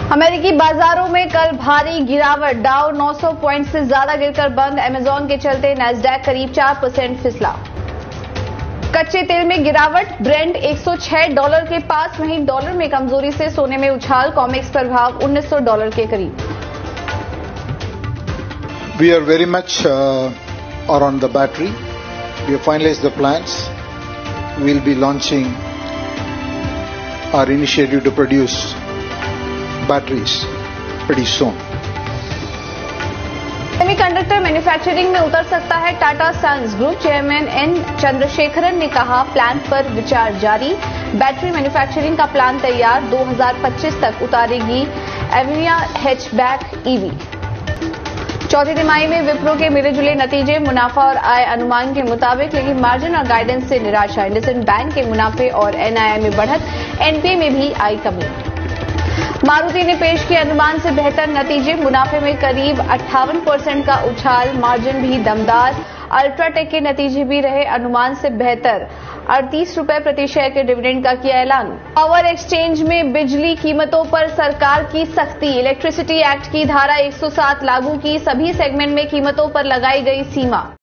अमेरिकी बाजारों में कल भारी गिरावट, डाउ 900 पॉइंट से ज्यादा गिरकर बंद। अमेजॉन के चलते नैस्डैक करीब 4% फिसला। कच्चे तेल में गिरावट, ब्रेंट $106 के पास, वहीं डॉलर में कमजोरी से सोने में उछाल, कॉमेक्स पर भाव $1900 के करीब। We are very much are on the battery. We have finalized the plans. We will be launching our initiative to produce batteries pretty soon. Semiconductor manufacturing में उतर सकता है Tata Sons. Group chairman N Chandrasekaran ने कहा, प्लान पर विचार जारी। Battery manufacturing का प्लान तैयार, 2025 तक उतारेगी एविनिया हैचबैक ईवी। चौथी तिमाही में विप्रो के मिले जुले नतीजे, मुनाफा और आय अनुमान के मुताबिक, लेकिन मार्जिन और गाइडेंस से निराशा। इंडसइंड बैंक के मुनाफे और एनआईआई में बढ़त, एनपीए में भी आई कमी। मारुति ने पेश किए अनुमान से बेहतर नतीजे, मुनाफे में करीब 58% का उछाल, मार्जिन भी दमदार। अल्ट्राटेक के नतीजे भी रहे अनुमान से बेहतर, 38 रुपए प्रति शेयर के डिविडेंड का किया ऐलान। पावर एक्सचेंज में बिजली कीमतों पर सरकार की सख्ती, इलेक्ट्रिसिटी एक्ट की धारा 107 लागू की, सभी सेगमेंट में कीमतों पर लगाई गई सीमा।